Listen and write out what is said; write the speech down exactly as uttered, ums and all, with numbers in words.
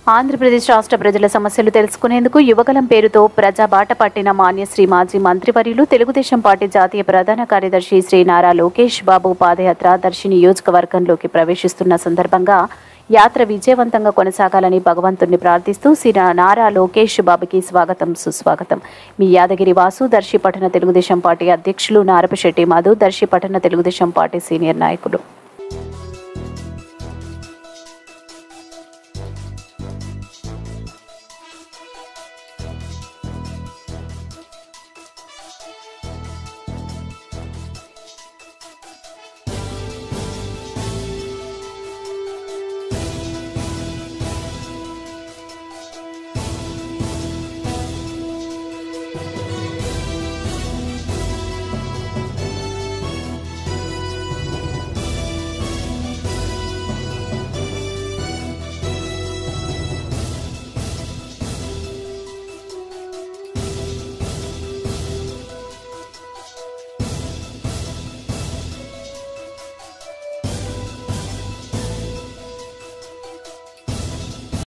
ఆంధ్రప్రదేశ్ రాష్ట్ర ప్రజల సమస్యలు తెలుసుకునేందుకు యువగలం పేరుతో ప్రజాబాట పట్టిన మాన్యశ్రీ మాజీ మంత్రివర్యులు తెలుగుదేశం పార్టీ జాతీయ ప్రధాన కార్యదర్శి శ్రీ నారా లోకేష్ బాబు పాదయాత్ర దర్శి నియోజకవర్గంలోకి ప్రవేశిస్తున్న సందర్భంగా యాత్ర విజయవంతంగా కొనసాగాలని భగవంతుణ్ణి ప్రార్థిస్తూ శ్రీ నారా లోకేష్ బాబుకి స్వాగతం సుస్వాగతం. మీ యాదగిరి వాసు, దర్శి పట్టణ తెలుగుదేశం పార్టీ అధ్యక్షులు నారపశెట్టి మధు, దర్శి పట్టణ తెలుగుదేశం పార్టీ సీనియర్ నాయకులు.